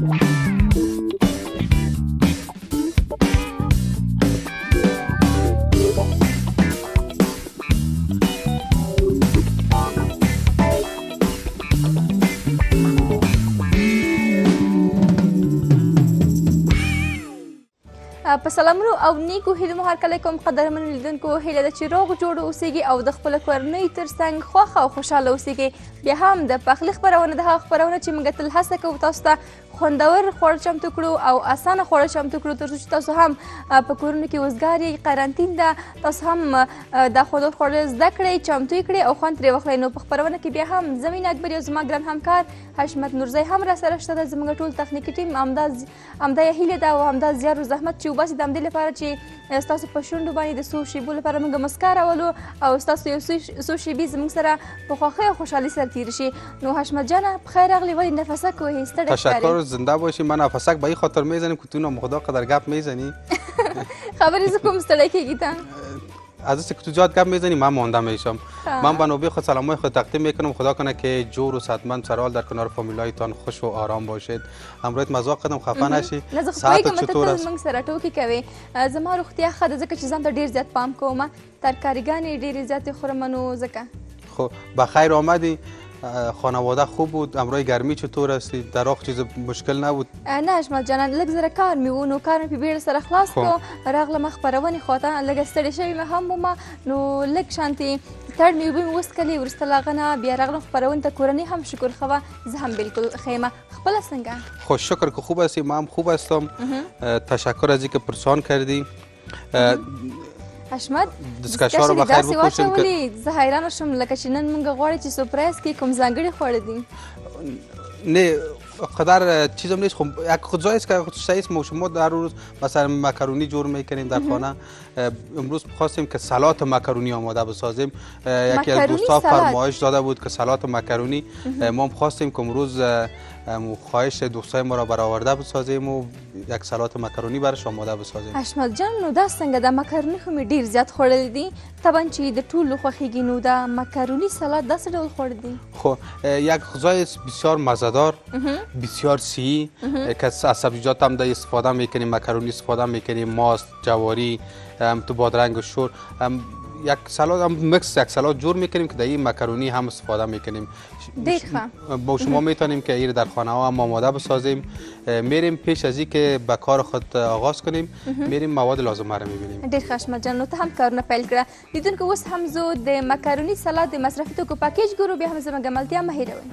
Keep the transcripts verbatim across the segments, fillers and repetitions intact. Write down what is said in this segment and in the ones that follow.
په سلامونو او نیکو هیلو مو هرکلی کوم قدرمنو لیدونکو هیله ده چې روغ جوړ اوسیږي او د خپلو کورنیو تر څنګ خوښه او خوشحاله اوسیږي. بیا هم د پخلي خپرونه د هغه خپرونه چې موږ تل هڅه کوو تاسو ته خوندور خواړه چمتو کړو او اسانه خواړه چمتو کړو تر څو چې تاسو هم په کورونو کې وزګار یې، قرنطین ده، تاسو هم دا خوندور خواړه زده کړئ، چمتو یې کړئ او خوند ترې واخلئ. نو په خپرونه کې بیا هم زه مینه اکبر او زما ګران همکار حشمت نورزی هم راسره شته ده. زموږ ټول تخنیکي ټیم همدا همدا یې هیله ده او همدا زیار و زحمت چې وباسي د همدې لپاره چې ستاسو په شونډو باندې د څو شیبو لپاره موږ مسکا راولو او ستاسو یو څو شیبې زموږ سره په خوښۍ او خوشحالۍ سره تېرې شي. نو حشمت جانه بخیر راغلی، ولې نفسک وهی ستړی ښکارې؟ تشکر، زنده باشی. من نفسک به این خاطر میزنیم که تو نام خدا قدر گپ میزنی. خبری ز کوم ستړی کیږي ته؟ از اینکه تو زیاد گپ میزنی من مانده میشم. من به نوبه خود سلامای خود تقدیم میکنم. خدا کنه که جور و صحتمند سرحال در کنار فامیلایتان خوش و آرام باشید. امروز مزاق کردم خفه نشی. ساعت چطور است؟ من سره ټوکی کوي. زما روغتیا ښه ده ځکه چې ځان ته ډیر زیات پام کوم. ترکاریګانې ډیرې زیاتې خورم نو ځکه. خب بخیر آمدی. خانواده خوب بود؟ امروز گرمی چطور هستی؟ در آخ چیز مشکل نبود؟ نه حشمت جان، لږ زره کار مې و نو کار مې په بیړه سره خلاص کړو. راغلم خپرونې خواته، لږ ستړې شوې مې هم ومه نو لږ شانتې تړ مې اوبه مې وڅښلې. وروسته له هغه نه بیا راغلم خپرونې ته. کورنۍ هم شکر ښه وه، زه هم بالکل ښه یم. خپله څنګه؟ خب شکر که خوب هستی. من هم خوب هستم. تشکر از اینکه پرسان کردی. حشمت دستکشا رو بخیر بپوشیم که زه حیرانه شوم لکه چې نن موږ غواړو چې سورپرایز کې کوم ځانګړي خواړه دي. نه قدر چیزم نیست. خب یک خودجای است که شایست ما شما در روز مثلا مکرونی جور میکنیم در خانه. امروز خواستیم که سالات مکرونی آماده بسازیم. یکی از دوستا فرمایش داده بود که سالات مکرونی. ما هم خواستیم که امروز خواهش دوستای ما را برآورده بسازیم و یک سالات مکرونی براش آماده بسازیم. حشمت جان نو دا څنګه د مکرونی خو مې ډیر زیات خوړلي دي، طبعا چې د ټولو خوښیږي. نو دا مکرونی سالات داسې ډول خوړل دي؟ خب یک غذای بسیار مزه‌دار، بسیار صحی که از سبزیجات هم در استفاده میکنیم. مکرونی استفاده میکنیم، ماست، جواری، تو بادرنگ و شور. یک سالاد هم مکس یک سالاد جور میکنیم که در این مکرونی هم استفاده میکنیم. دیر خواه با شما میتونیم که این در خانه ها هم آماده بسازیم. میریم پیش از این که به کار خود آغاز کنیم میریم مواد لازمه رو میبینیم. دیر حشمت جان نو ته هم کارونه پیل کړه. لیدونکو اوس هم زه د مکروني سالاد د مصرفي توکو پاکیج ګورو، بیا هم زموږ عملتیا مه هېروئ.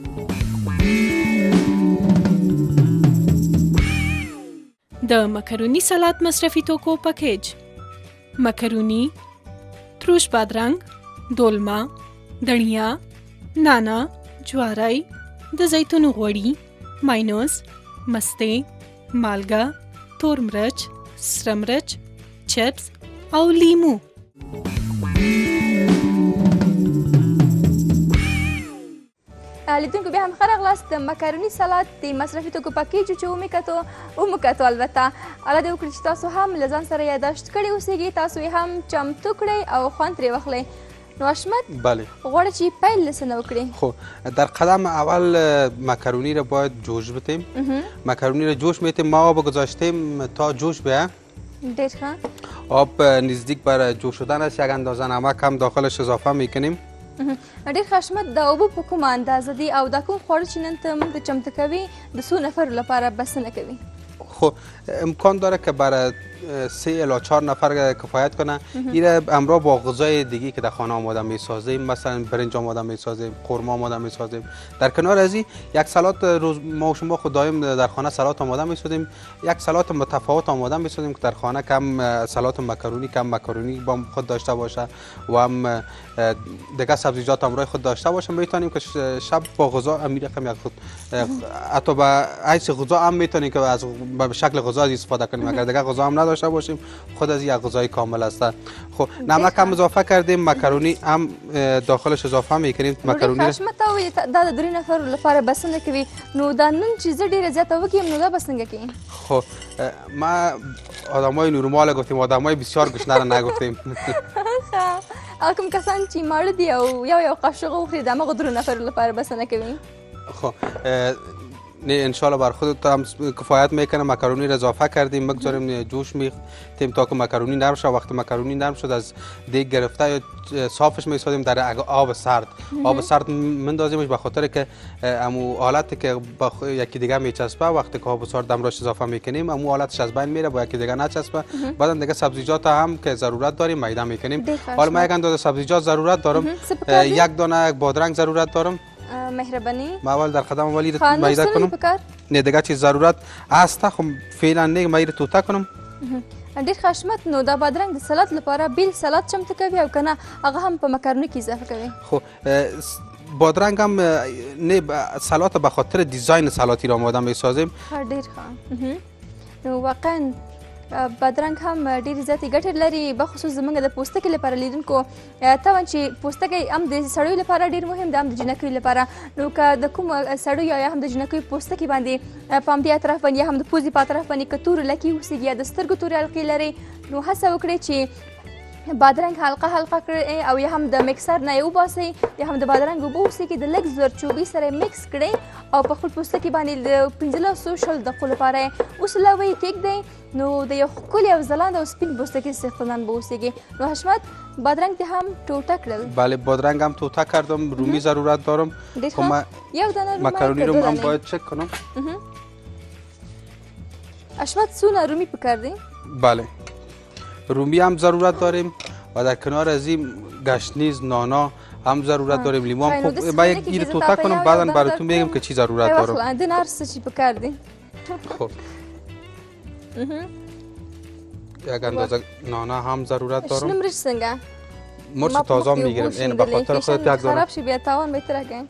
د مکروني سالاد مصرفي توکو پاکیج: مکروني، تروش بادرنګ، دولمه، دڼیا، نانا، جواری، د زیتون غوړي، ماینوز، مستې، مالګه، تور مرچ، سره مرچ، چپس او لیمو. لیدونکو بیا هم ښه راغلاست. د مکروني سالاد د مصرفي توکو پاکیج چې ومې کتو ومو کتو البته الله دې وکړي چې تاسو هم له ځان سره یاداشت کړي اوسیږي، تاسو یې هم چمتو کړئ او خوند ترې واخلئ. نو حشمت بله غواړه چې پیل له څه نه وکړې؟ خب در قدم اول مکرونی را باید جوش بدیم. مکرونی را جوش میتیم. ما آب گذاشتیم تا جوش بیه. ډېر ښه. آب نزدیک بر جوش شدن است. یک اندازه نمک هم داخلش اضافه میکنیم. ډېر ښه حشمت، د اوبو په کومه اندازه دي او دا کوم خواړه چې نن ته موږ ته چمتو کوي د څو نفرو لپاره بسنه کوي؟ خب امکان داره که برای سه الی چهار نفر کفایت کنه. این امرا با غذای دیگی که در خانه آماده می سازیم، مثلا برنج آماده می سازیم، قورمه آماده می سازیم. در کنار از این یک سالاد روز ما و شما خود دائم در خانه سالاد آماده می سازیم. یک سالاد متفاوت آماده می سازیم که در خانه کم سالاد مکرونی، کم مکرونی با خود داشته باشه و هم دیگه سبزیجات همراه خود داشته باشه. میتونیم که شب با غذا امیر رقم یک خود حتی با عیش غذا هم میتونیم که از به شکل غذا استفاده کنیم. اگر دیگه غذا هم نداشته باشیم خود از یک غذای کامل است. خب نمک هم اضافه کردیم. مکرونی هم داخلش اضافه میکنیم. مکرونی حشمت او دا د درې نفرو لپاره بسنه کوي. نو دا نن چې زه ډیره زیاته وکړم نو دا به څنګه کوي؟ خب ما آدمای نورمال گفتیم، آدمای بسیار گشنه را نگفتیم. هغه کوم کسان چې ماړه دي او یو یو قاشق وخوري د همغو درو نفرو لپاره بسنه کوي. خب نه انشالله بر خودت هم کفایت میکنه. مکرونی را اضافه کردیم، بگذاریم جوش میتیم تا که مکرونی نرم شد. وقتی مکرونی نرم شد از دیگ گرفته صافش میسازیم در آب سرد. آب سرد مندازیمش به خاطر که امو حالتی که با یکی دیگه میچسبه. وقتی که آب سرد امراش اضافه میکنیم امو حالتش از بین میره، با یکی دیگه نچسبه. بعدا دیگه سبزیجات هم که ضرورت داریم میده میکنیم. حالا من یک اندازه سبزیجات ضرورت دارم. یک دانه بادرنگ ضرورت دارم. مهربانی ما اول در خدم اولی رو میده کنم. نه دیگه چیز ضرورت است خو فعلا نه میره توتا کنم. ډیر خشمت نو دا بادرنګ د سلاد لپاره بیل سلاد چمتو کوي او کنه هغه هم په مکروني کې اضافه کوي. خو بادرنگ هم نه سلات به خاطر دیزاین سلاتی را آماده میسازیم. ډیر ښه. نو واقعا بادرنګ هم ډېرې زیاتې ګټې لري، بخصوص زموږ د پوستکي لپاره لیدونکو طبعا چې پوستکی هم د سړیو لپاره ډېر مهم دی، هم د جنکیو لپاره. نو که د کوم سړیو یا هم د جنکیو پوستکي باندې په همدې اطراف باندې یا هم د پوزې په اطراف باندې که تورې لکې اوسېږي یا د سترګو تورې حلقې لري، نو هڅه وکړئ چې بادرنګ حلقه حلقه کړئ او یا هم د مکسر نه یې وباسئ یا هم د بادرنګ اوبه اوسېږي د لږ زردچوبې سره یې مکس کړئ او په خپل پوستکي باندې د پنځلسو شل دقیقو لپاره یې وسولوئ، کېږدئ، نو د یو ښکلي او ځلانده او سپین پوستکي څښتنان به اوسېږي. نو حشمت بادرنګ دې هم ټوټه کړل؟ بله بادرنگ هم توتا کردم. رومی ضرورت دارم. ډېر ښه. یو دانه رومی مکرونی رو هم باید چک کنم. حشمت څونه رومی پکار دی؟ بله رومی هم ضرورت داریم و در کنار از این گشنیز نانا هم ضرورت داریم. لیمو هم خوب من یک گیر توتا کنم بعدا براتون میگم که چی ضرورت دارم. ایوه خلا هر څه چی پکار دی. خب یک اندازه نانا هم ضرورت دارم. شنو مرچ څنګه؟ مرچ تازه میگیرم. این به خاطر خودت یک دانه خراب شي بیا تاوان به تر راګی.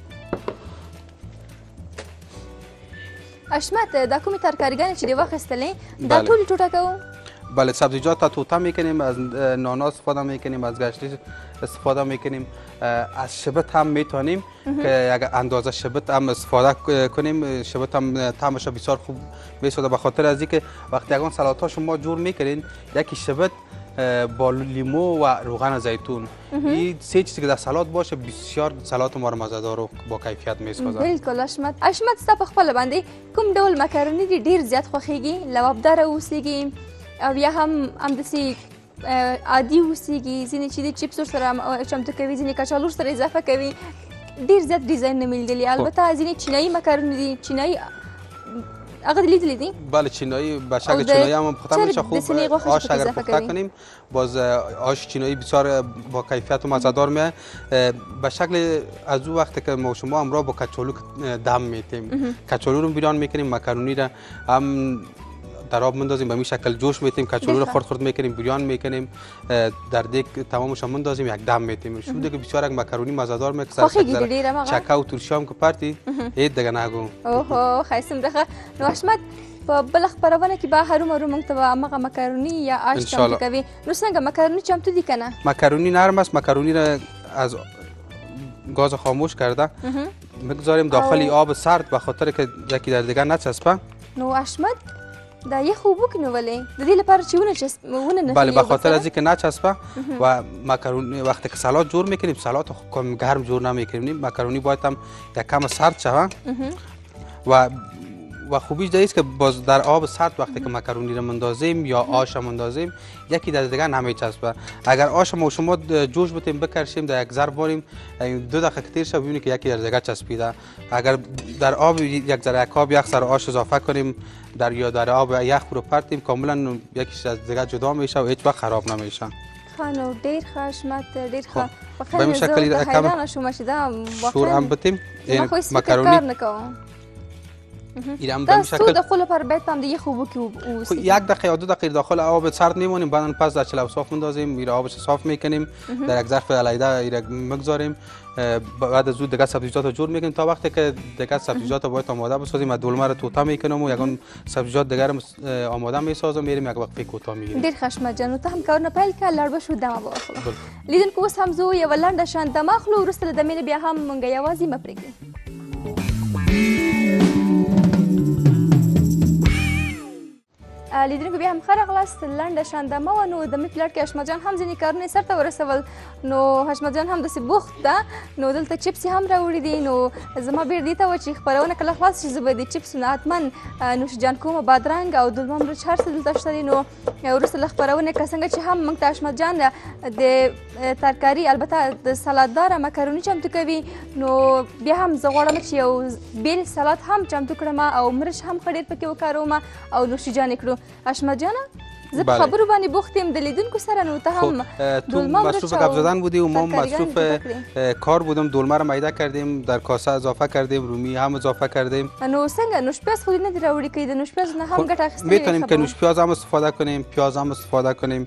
حشمت دا کومې ترکاریګانې چې دې واخیستلې دا ټولې ټوټه کوو؟ بله سبزیجات تا توتا میکنیم، از نانا استفاده میکنیم، از گشنیز استفاده میکنیم، از شبت هم میتونیم که یک اندازه شبت هم استفاده کنیم. شبت هم طعمش بسیار خوب میسازه به خاطر از اینکه وقتی یگان سلات ها شما جور میکنین یکی شبت با لیمو و روغن زیتون، این سه چیزی که در سلات باشه بسیار سلات ما رو مزه‌دار و با کیفیت میسازه. بالکل حشمت. حشمت ستا په خپله باندې کوم ډول مکروني دې ډېر زیات خوښیږي؟ لوابداره اوسیږي او یا هم همداسې عادي اوسیږي؟ ځینې چې د چپس ورسره چمتو کوي، ځینې کچالو ورسره اضافه کوي، ډېر زیات ډیزاینونه مې لیدلي. البته ځینې چینایي مکروني دي، چینایي هغه لیدلی دی؟ بله چینایی به شکل چینایی هم پخته میشه. خوب آش اگر پخته کنیم باز آش چینایی بسیار با کیفیت و مزه‌دار میاد. به شکل از اون وقتی که ما شما همراه با کچالو دم میتیم، کچالو رو بیران میکنیم، مکرونی را هم در آب مندازیم به این شکل جوش میتیم، کچالو رو خرد خرد میکنیم، بریان میکنیم، در دیگ تمامش مندازیم یک دم میتیم. شو دیگه بسیار یک مکرونی مزه‌دار میکنه. چکه و ترشی هم که پرتی هیچ دیگه نگو. اوه خیسم دغه. نو حشمت په بل خبرونه کې به هرومرو موږ ته به همغه مکروني یا آش چمتو کوي. نو څنګه مکرونی چمتو دي کنه؟ مکرونی نرم است. مکرونی را از گاز خاموش کرده میگذاریم داخل آب سرد به خاطر که یکی در دیگه نچسبه. نو حشمت دا یخ اوبه کې نو ولې د دې لپاره چې ونه چسب ونه نه بله به خاطر از اینکه نچسبه و مکرونی وقتی که سلات جور میکنیم سلات کم گرم جور نمیکنیم. مکرونی باید هم یک کم سرد شود و و خوبیش در است که باز در آب سرد وقتی که مکرونی رو مندازیم یا آش مندازیم یکی در دیگه نمیچسبه. اگر آش ما شما جوش بتیم بکرشیم در یک ظرف باریم دو دقیقه تیر شه ببینید که یکی در دیگه چسبیده. اگر در آب یک ذره یک آب یک سر آش اضافه کنیم در یا در آب یخ رو پرتیم کاملا یکیش از دیگه جدا میشه و هیچ وقت خراب نمیشه. خانو ډیر ښه حشمت ډیر ښه. په همین شکل حیرانه شوم چې دا شور هم بتیم مکرونی کار نکوم. ایران به شکل داخل لپاره باید هم دیگه خوبو که اوسید. یک دقیقه یا دو دقیقه داخل آب سرد میمونیم، بعدن پس در چلو صاف میندازیم، میره آبش صاف میکنیم، در یک ظرف علیحده ایره میگذاریم. بعد از اون دیگه سبزیجات رو جور میکنیم تا وقتی که دیگه سبزیجات رو باید آماده بسازیم. دلمه رو توتا میکنم و یگان سبزیجات دیگه رو آماده میسازم، میریم یک وقت کوتاه میگیریم. ډیر خشمه جنو ته هم کارونه پیل کړه لړ بشو دمه واخلو. لیدونکو اوس هم زه یو لنډه شان دمه اخلو، وروسته له دمې بیا هم مونږ یوازې مه پرېږدئ. لیدونکو بیا هم ښه راغلاست. لنډه شاندمه وه. نو د مې پلټ کې حشمت جان هم ځینې کارونه یې سرته ورسول. نو حشمت جان هم داسې بوخت ده. نو دلته چپس یې هم راوړي دي. نو زما بیړ دې ته وه چې خپرونه کله خلاص شي زه به د چپسو نه حتما نوشجان کومه بادرنګ او دلمه مرچ هر څه دلته شته دي. نو وروسته له خپرونې که څنګه چې هم موږ ته حشمت جان د ترکاري البته د سلادداره مکروني چمتو کوي. نو بیا هم زه غواړم چې یو بیل سلاد هم چمتو کړم او مرچ هم ښه ډېر پکې وکاروم او نوشجان یې کړو. حشمت جانه زه په خبرو باندې بوخت یم د لیدونکو سره. نو ته هم تو مصروف گپ زدن بودی و ما مصروف کار بودم. دلمه رو میده کردیم، در کاسه اضافه کردیم، رومی هم اضافه کردیم. نو څنګه نوشپیاز خو دې نه دي راوړي که د نوشپیاز نه هم ګټه اخیستلې میتونیم که نوشپیاز هم استفاده کنیم، پیاز هم استفاده کنیم،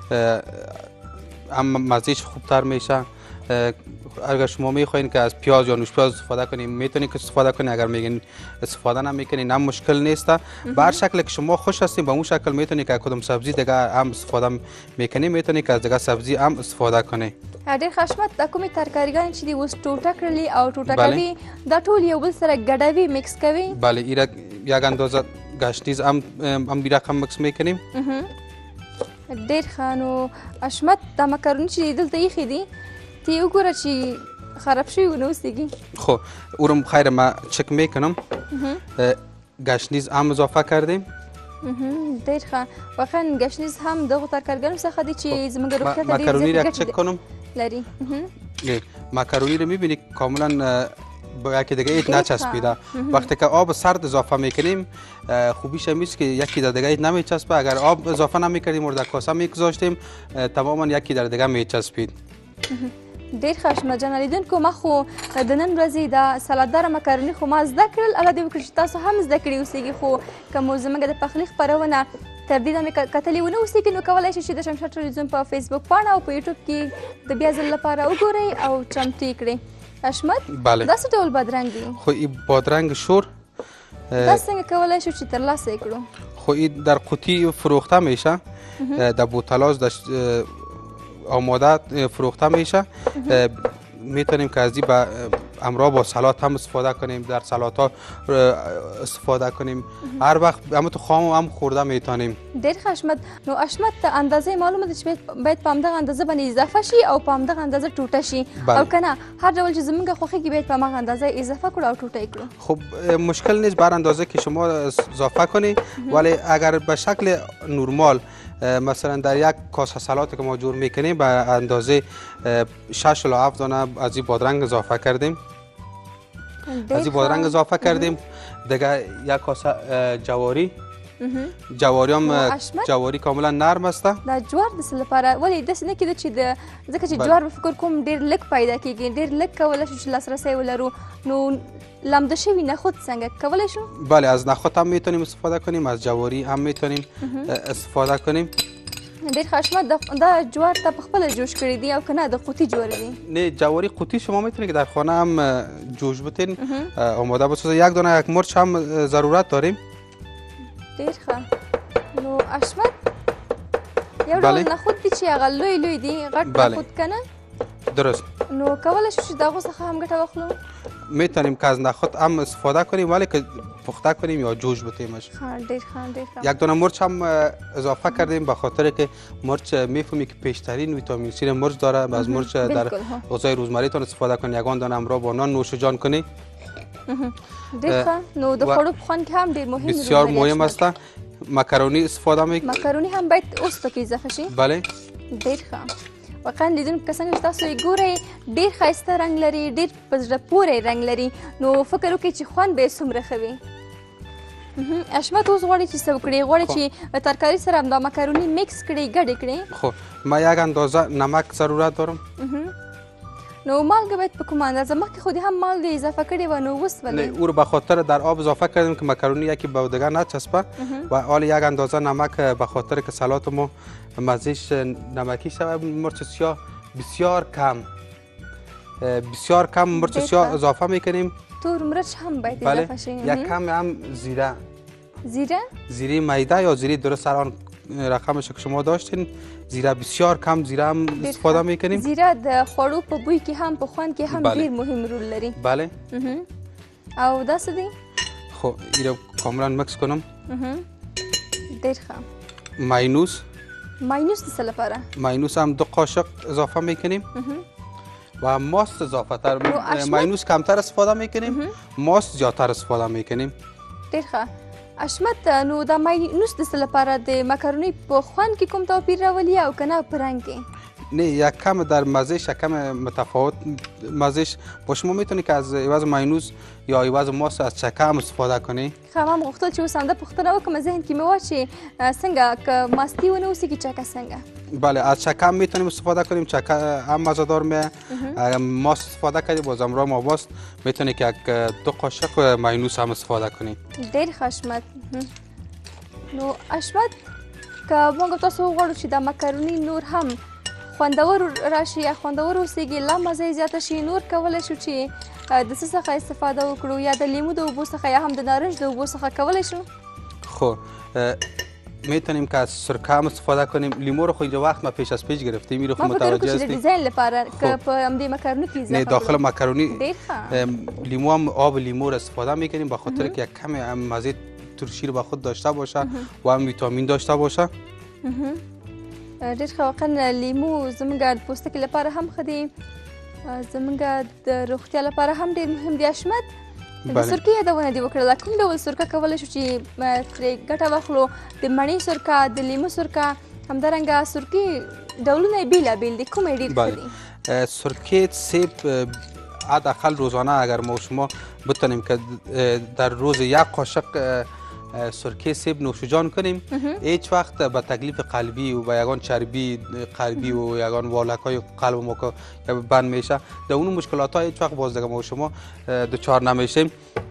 هم مزهش خوبتر میشه. اگر شما میخواین که از پیاز یا نوشپیاز استفاده کنیم میتونید که استفاده کنید. اگر میگین استفاده نمیکنین هم مشکل نیست. به هر شکل که شما خوش هستین به اون شکل میتونید که کدوم سبزی دیگه هم استفاده میکنید میتونید که از دیگه سبزی هم استفاده کنید. ډېر ښه حشمت دا کومې ترکاریګانې چې دي اوس ټوټه کړلې او ټوټه کوي دا ټول یو بل سره ګډوي میکس کوي. بله ایره یک اندازه گشنیز هم هم بی رقم مکس میکنیم. ډېر ښه. نو حشمت دا مکروني چې دلته ایښي دي تی وګوره چې خراب شوي ونه اوسېږي. خب اورم خیر ما چک میکنم. گشنیز هم اضافه کردیم. ډېر ښه. واقعا گشنیز هم دغو ترکارګانو څخه دی چې زموږ روغتیا ته ډېر مکرونی را چک کنم لري. مکرونی رو میبینی کاملا با یکی دیگه ایت نچسبیده. وقتی که آب سرد اضافه میکنیم خوبیش هم است که یکی در دیگه ایت نمیچسبه. اگر آب اضافه نمیکردیم و در کاسه میگذاشتیم تماما یکی در دیگه میچسبید. ډېر ښه حشمت جان. لیدونکو ما خو د نن ورځې دا سلادداره مکروني خو ما زده کړل. الله دې وکړي چې تاسو هم زده کړي اوسېږي. خو که مو زموږ د پخلي خپرونه تر دې دمې کتلې ونه اوسېږي نو کولی شئ چې د شمشاد ټلویزیون په فیسبوک پاڼه او په یوټیوب کې د بیا ځل لپاره وګورئ او چمتو یې کړئ. حشمت بله دا څه ډول بادرنګ دي؟ خو این بادرنگ شور دا څنګه کولی شو چې ترلاسه یې کړو؟ خو این در قوطی فروخته میشه. در بوتلاز آماده فروخته میشه. میتونیم که از این به همراه با سلات هم استفاده کنیم، در سلات ها استفاده کنیم. هر وقت هم تو خام هم خورده میتونیم. ډېر ښه حشمت. نو حشمت اندازې معلومه ده چې باید په همدغه اندازه باندې اضافه شي او په همدغه اندازه ټوټه شي او که نه هر ډول چې زموږ خوښېږي باید په همغه اندازه اضافه کړو او ټوټه یې کړو. خب مشکل نیست بر اندازه که شما اضافه کنی. ولی اگر به شکل نرمال مثلا در یک کاسه سلات که ما جور میکنیم به اندازه شش الی هفت دانه از این بادرنگ اضافه کردیم. از این بادرنگ اضافه کردیم. دیگه یک کاسه جواری. جواری هم جواری کاملا نرم است. دا جوار د څه لپاره ولې داسې نه کېده چې د ځکه چې جوار به فکر کوم ډېر لږ پیدا کېږي ډېر لږ کولی شو چې لاسرسی ولرو. نو لمده شوي نخود څنګه کولی شو؟ بله از نخود هم میتونیم استفاده کنیم، از جواری هم میتونیم استفاده کنیم. ډېر ښه حشمت. دا جوار ته پخپله جوش کړي دي او که نه د قوطي جوار دي؟ نه جواری قوطی شما میتونید که در خانه هم جوش بتین آماده بسازید. یک دانه یک مرچ هم ضرورت داریم. ډېر ښه. نو حشمت یو ډول نخود دي چې هغه لوی لوی دي غټ نخود که نه؟ درست. نو کولی شو چې د هغو څخه هم ګټه واخلو؟ میتونیم که از نخود هم استفاده کنیم ولی که پخته کنیم یا جوش بتیمش. ها ډېر ښه ډېر ښه. یک دانه مرچ هم اضافه کردیم به خاطر که مرچ میفهمی که پیشترین ویتامین سی مرچ داره. از مرچ در غذای روزمریتان استفاده کنید. یگان دانه همراه با نان نوشجان کنید. ډېر ښه. نو د خوړو په خوند کې هم ډېر مهم بسیار مهم است. مکرونی استفاده میکنیم. مکرونی هم باید اوس پکې اضافه شي؟ بله. ډېر ښه. واقعا لیدونکو که څنګه چې تاسو یې ګورئ ډېر ښایسته رنګ لري ډېر په زړه پورې رنګ لري. نو فکر وکړئ چې خوند به یې څومره ښه وي. حشمت اوس غواړي چې څه وکړي؟ غواړي چې ترکاري سره همدا مکروني میکس کړي ګډې کړي. خب ما یک اندازه نمک ضرورت دارم. نو مالګه باید په کومه اندازه؟ مخکې خو دې هم مالګه اضافه کړې وه نو اوس ولې؟ نه او رو به خاطر در آب اضافه کردیم که مکرونی یکی به دیگر نچسبه و حال یک اندازه نمک به خاطر که سلات ما مزهش نمکی شود. مرچ سیاه بسیار کم بسیار کم مرچ سیاه اضافه میکنیم. تور مرچ هم باید اضافه شي. یک کم هم زیره. زیره؟ زیره میده یا زیره درست سر آن رقمش که شما داشتین. زیره بسیار کم زیره هم استفاده میکنیم. زیره د خوړو په بوی کې هم په خوند کې هم ډیر مهم رول لري. بله. او دا څه دی؟ خب اینو کاملا مکس کنم. ډېر ښه. ماینوس ماینوس د څه لپاره؟ ماینوس هم دو قاشق اضافه میکنیم و ماست اضافه تر. ماینوس کمتر استفاده میکنیم، ماست زیادتر استفاده میکنیم. ډېر ښه. اشمت نو دا ماینوس د څه لپاره د مکروني په خوند کې کوم توپیر راولي او که نه په رنگ کې؟ نه، یک کم در مزهش یک کم متفاوت مزهش با. شما میتونید که از عوض ماینوس یا عوض ماست از چکه هم استفاده کنی. ښه، ما هم غوښتل چې اوس همدا پوښتنه وکړم، ذهن کې مې وه چې څنګه که ماستی ونه اوسي که چکه څنګه؟ بله، از چکه هم میتونیم استفاده کنیم، چکه هم مزه‌دار میه. ماست استفاده کردی باز همراه ما ماست میتونی که یک دو قاشق ماینوس هم استفاده کنی. ډېر ښه اشمت. نو اشمت که موږ تاسو وغواړو چې دا مکروني نور هم خوندور راشي یا خوندور اوسیږي، لا مزه یې زیاته شي، نور کولی شو چې د څه څخه استفاده وکړو؟ یا د لیمو د اوبو څخه یا هم د نارنج د اوبو څخه کولی شو؟ خب میتونیم که از سرکه هم استفاده کنیم. لیمو رو خو اینجا وقت ما پیش از پیش گرفتیم، این رو خو متوجه هستیم. ما فکر دیزاین لپاره که په همدې مکرونی کې نه داخل مکرونی ډېر ښه. لیمو هم آب لیمو رو استفاده میکنیم به خاطر که یک کمی مزه ترشی رو به خود داشته باشه و هم ویتامین داشته باشه. ډېر ښه. واقعا لیمو زموږ د پوستکي لپاره هم ښه دی، زموږ د روغتیا لپاره هم ډېر مهم دی. اشمت د سرکې یادونه دې وکړله، کوم ډول سرکه کولی شو چې ترې ګټه واخلو؟ د مڼې سرکه، د لیمو سرکه، همدارنګه سرکې ډولونه یې بېلابېل دي، کومه یې ډېر ښه دي؟ سرکه سیب حداقل روزانه اگر ما شما بتونیم که در روز یک قاشق سرکه سیب نوشجان کنیم، هیچ وقت به تکلیف قلبی و به یگان چربی قلبی و یگان والک های قلب ما که بند میشه، در اون مشکلات ها هیچ وقت باز دیگه ما شما دچار نمیشیم.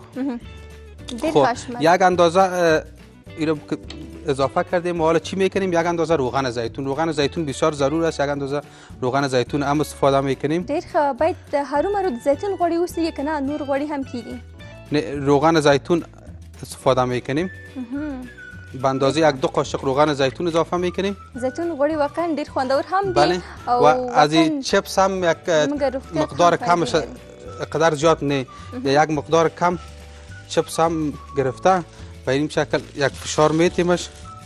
خب یک اندازه این رو اضافه کردیم و حالا چی میکنیم؟ یک اندازه روغن زیتون. روغن زیتون بسیار ضرور است، یک اندازه روغن زیتون هم استفاده میکنیم. ډېر ښه. باید هرومرو د زیتون غوړي اوسي که نه نور غوړي هم کیږي؟ نه، روغن زیتون استفاده میکنیم. به اندازه یک دو قاشق روغن زیتون اضافه میکنیم. زیتون غوړي واقعا ډېر خوندور هم دي. بله. و از این چپس هم یک مقدار کمش، قدر زیاد نه، یک مقدار کم چپس هم گرفته به این شکل یک فشار میتیمش.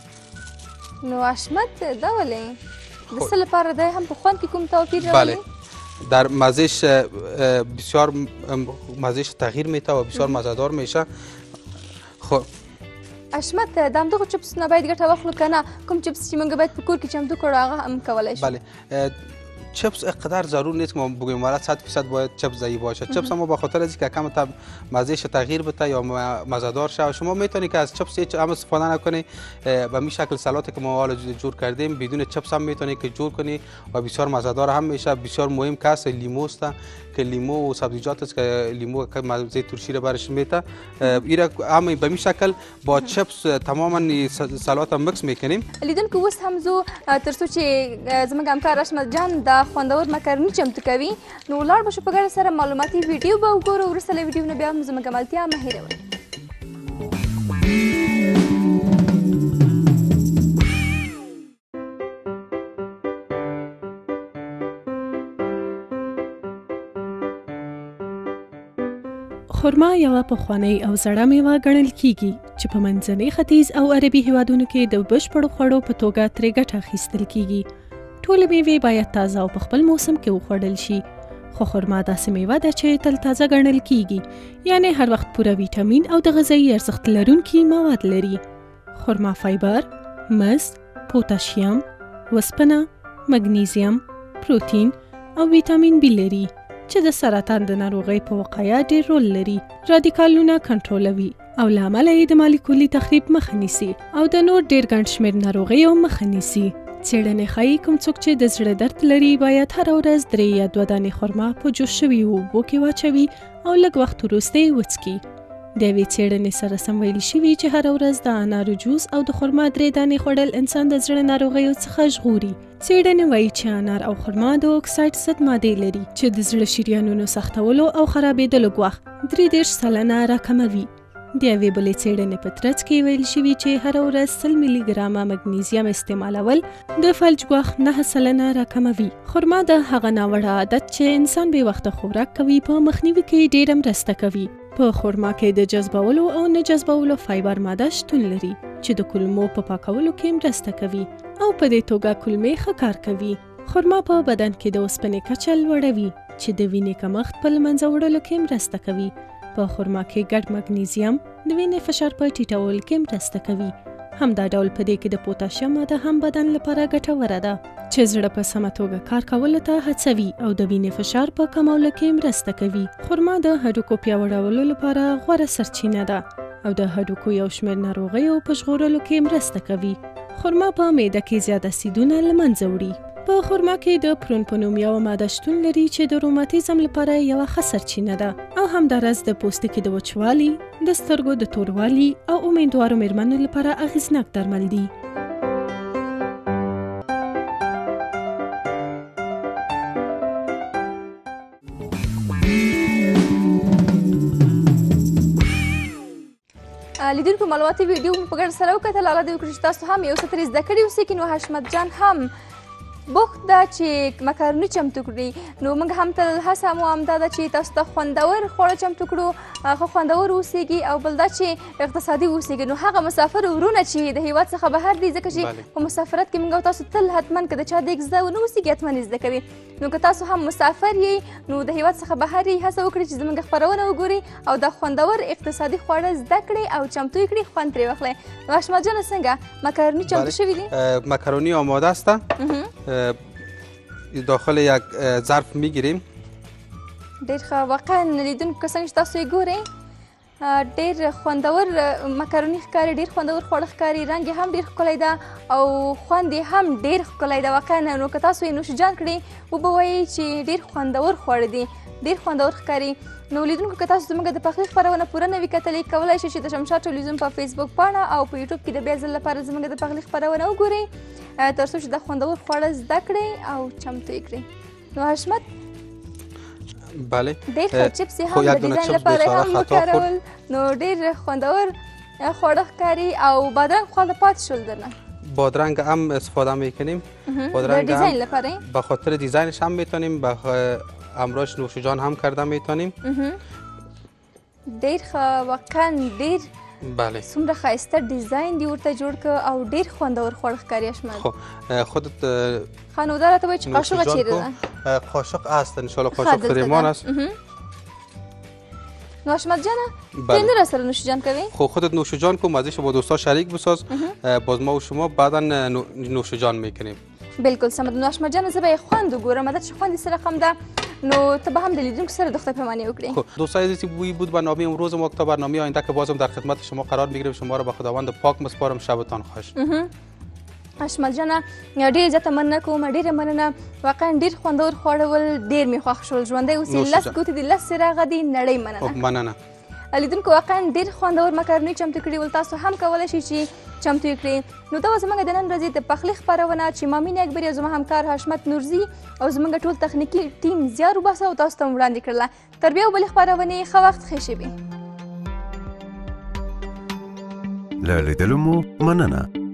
نو اشمت دا ولې د څه لپاره دی؟ هم په خوند کې کوم توپیر راولي؟ بله، در مزهش بسیار مزهش تغییر میده و بسیار مزه‌دار میشه. خب اشمت د همدغو چپسونو باید ګټه واخلو که نه؟ کوم چپس چې موږ باید په کور کې چمتو کړو هغه هم کولی شو؟ بله، چپس اقدر ضرور نیست که ما بگوییم والا صد فیصد باید چپس زایی باشه. چپس ما به خاطر از که کم تا مزهش تغییر بده یا مزه‌دار شه، شما میتونید که از چپس هیچ هم استفاده نکنی. به می شکل سلاتی که ما حالا جور کردیم بدون چپس هم میتونید که جور کنی و بسیار مزه‌دار هم میشه. بسیار مهم که است لیمو است که لیمو و سبزیجات است که لیمو که مزه ترشی رو برش میده. ایرا هم به می شکل با چپس تماما سلات هم مکس میکنیم. لیدونکو اوس هم زو ترڅو چې زموږ همکار اشمت جان د خوندور مکروني چمتو کوي، نو ولاړ به شو په ګډه سره معلوماتي ویډیو به وګورو. وروسته له ویډیو نه بیا هم زموږ ملتیا مه هېروئ. خرما یوه پخوانۍ او زړه میوه ګڼل کیږي چې په منځني ختیځ او عربي هیوادونو کې د بشپړو خوړو په توګه ترې ګټه اخیستل کیږي. ټولې میوې باید تازه او په خپل موسم کې وخوړل شي، خو خرما داسې میوه ده چې تل تازه ګڼل کیږي، یعنی هر وخت پوره ویټامین او د غذایي ارزښت لرونکي مواد لري. خرما فایبر، مس، پوتاشیم، وسپنه، مګنیزیم، پروتین او ویټامین بی لري چې د سرطان د ناروغۍ په وقایه ډېر رول لري، رادیکالونه کنټرولوي او له امله یې د مالیکولي تخریب مخه نیسي او د نور ډېر ګڼ شمېر ناروغیو مخه نیسي. څېړنې ښایي کوم څوک چې د زړه درد لري باید هره ورځ درې یا دوه دانې خرما په جوش شویو اوبو کې واچوي او لږ وخت وروسته یې وڅکي. د یوې څېړنې سره سم ویلي شوي چې هره ورځ د انارو جوس او د خرما درې دانې خوړل انسان د زړه ناروغیو څخه ژغوري. څېړنې وایي چې انار او خرما د اوکساید ضد مادې لري چې د زړه شریانونو سختولو او خرابېدلو ګواښ درې دېرش سلنه راکموي. د یوې بلې څېړنې په ترڅ کې ویل شوي چې هره ورځ سل ملي ګرامه مګنیزیم استعمالول د فلج ګواښ نهه سلنه راکموي. خرما د هغه ناوړه عادت چې انسان بې وخته خوراک کوي په مخنیوي کې ډېره مرسته کوي. په خرما کې د جذبولو او نه جذبولو فایبر ماده شتون لري چې د کولمو په پاکولو کې مرسته کوي او په دې توګه کولمې ښه کار کوي. خرما په بدن کې د اوسپنې کچه لوړوي چې د وینې کمښت په له منځه وړلو کې مرسته کوي. په خرما کې ګډ مګنیزیم د وینې فشار په ټیټولو کې مرسته کوي. همدا ډول په دې کې د پوتاشیم ماده هم بدن لپاره ګټوره ده چې زړه په سمه توګه کار کولو ته هڅوي او د وینې فشار په کمولو کې مرسته کوي. خرما د هډوکو پیاوړولو لپاره غوره سرچینه ده او د هډوکو یو شمېر ناروغیو په ژغورلو کې مرسته کوي. خرما په معده کې زیات اسیدونه له منځه وړي. په خرما کې د پرون په نوم یوه ماده شتون لري چې د روماتیزم لپاره یوه ښه سرچینه ده او همداراز د پوستکي د وچوالي، د سترګو د توروالي او امیندوارو مېرمنو لپاره اغېزناک درمل دي. لیدونکو معلوماتي ویډیو مو په ګډه سره وکتل. الله دې وکړي چې تاسو هم یو څه ترې زده کړي اوسئ. نو حشمت جان هم بوخت ده چې مکروني چمتو کړي. نو موږ هم تل هڅه مو همدا ده چې تاسو ته خوندور خواړه چمتو کړو، ښه خوندور اوسیږي او بل دا چې اقتصادي اوسیږي. نو هغه مسافر ورونه چې د هیواد څخه بهر دي، ځکه چې په مسافرت کې موږ تاسو تل حتما که د چا دیګ زده ونه اوسیږي حتما زده کوي. نو که تاسو هم مسافر یې نو د هیواد څخه بهر یې هڅه وکړئ چې زموږ خپرونه وګورئ او دا خوندور اقتصادي خواړه زده کړئ او چمتو یې کړئ، خوند ترې واخلئ. نو حشمت جانه څنګه مکروني چمتو شوي دي؟ مکرونی آماده است. داخل یک ظرف میگیریم. ډېر ښه. واقعا لیدونکو که څنګه چې تاسو یې ګورئ ډېر خوندور مکروني ښکاري، ډېر خوندور خواړه ښکاري، رنګ یې هم ډېر ښکلی ده او خوند یې هم ډېر ښکلی ده. واقعا نو که تاسو یې نوشجان کړئ وبه وایئ چې ډېر خوندور خواړه دي، ډېر خوندور ښکاري. نو لیدونکو که تاسو زموږ د پخلي خپرونه پوره نه وي کتلې، کولی شئ چې د شمشاد ټلویزیون په فیسبوک پاڼه او په یوټیوب کې د بیا ځل لپاره زموږ د پخلي خپرونه وګورئ تر څو چې دا خوندور خواړه زده کړئ او چمتو یې کړئ. نو حشمت بله ډېر ښه چپس یې هم د ډیزاین لپاره هم وکارول. نو ډېر خوندور خواړه ښکاري او بادرنګ خواړه پاتې شول درنه. بادرنگ هم استفاده میکنیم. بادرنگ هم لپاره به خاطر دیزاینش هم میتونیم، به همراهش نوشجان هم کرده میتونیم. ډېر ښه. واقعا ډېر بله څومره ښایسته ډیزاین دې ورته جوړ کړ او ډېر خوندور خواړه ښکاري. حشمت خب خودت ښه نو دا راته وایي چې قاشقه چیرې ده؟ قاشق است انشالله، قاشق فریمان است. نو حشمت جانه تو نه راسره نوشجان کوي؟ خب خودت نوشجان کن، مزهش با دوستا شریک بساز، باز ما و شما بعدا نوشجان میکنیم. بالکل سمه ده. نو حشمت جانه زه به یې خوند وګورم، عادت چې خوند یې څه رقم ده، نو تو به هم د لیدونکو سره د خدای پامانی وکړي. خب دوستان عزیزی بوی بود برنامه امروز ما. تا برنامه آینده که بازم در خدمت شما قرار میگیریم. شما را به خداوند پاک مسپارم. شبتان خوش. حشمت جانه ډېره زیاته مننه کوم، ډېره مننه. واقعا ډېر خوندور خواړه ول، ډېر مې خوښ شول. ژوندی اوسې، لس ګوتې دي، لس څراغه دي، نړۍ مننه. مننه. لیدونکو واقعا ډېر خوندور مکروني چمتو کړي ول. تاسو هم کولی شئ چې چمتو یې کړئ. نو دا وه زموږ د نن ورځې د پخلي خپرونه چې ما مینې اکبري او زما همکار حشمت نورزي او زموږ ټول تخنیکي ټیم زیار وباسه او تاسو ته مو وړاندې کړله. تر بیا بلې خپرونې ښه وخت ښې شېبې. له لیدلو مو مننه.